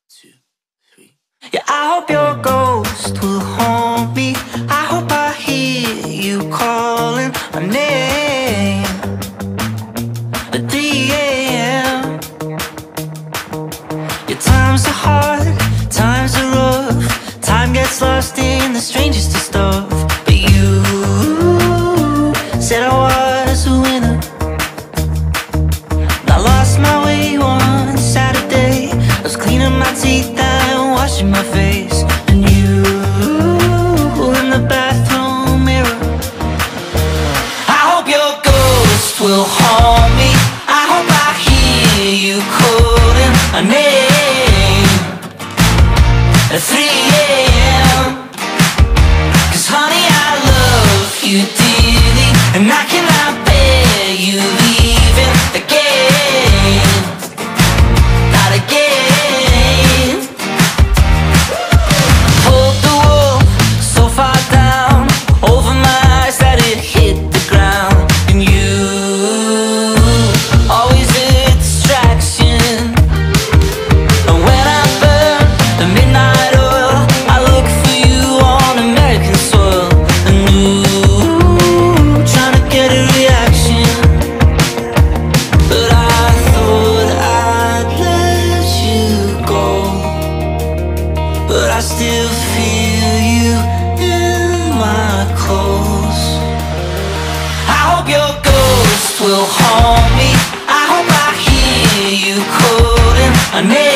2, 3. Yeah, I hope your ghost will haunt me. I hope I hear you calling my name at 3 a.m. Your times are hard, times are rough. Time gets lost in the strangest of stuff. But you said I was a winner. I lost my way one Saturday. I was cleaning my teeth and washing my face, and you in the bathroom mirror. I hope your ghost will haunt me. I hope I hear you calling my name at 3 a.m. 'Cause honey, I love you dearly, and I cannot bear you leaving again. Not again. Pulled the wool so far down over my eyes that it hit the ground. And you, always a distraction. And when I burn the midnight oil, I look for you on American soil. And ooh, trying to get a reaction. But I thought I'd let you go, but I still feel you in my clothes. I hope your ghost will haunt me. I hope I hear you calling my name